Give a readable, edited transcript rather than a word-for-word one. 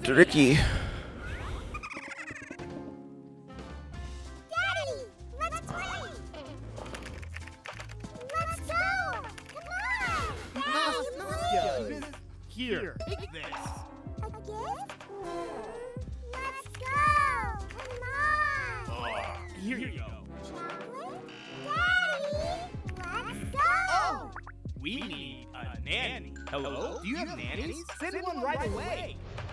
tricky. Daddy, let's play. Let's go. Come on. Daddy, please. Here, take this. A gift? Let's go. Come on. Here you go. Chocolate? Daddy, let's go. Oh, we need a nanny. Hello? Do you have nannies? Send one right away.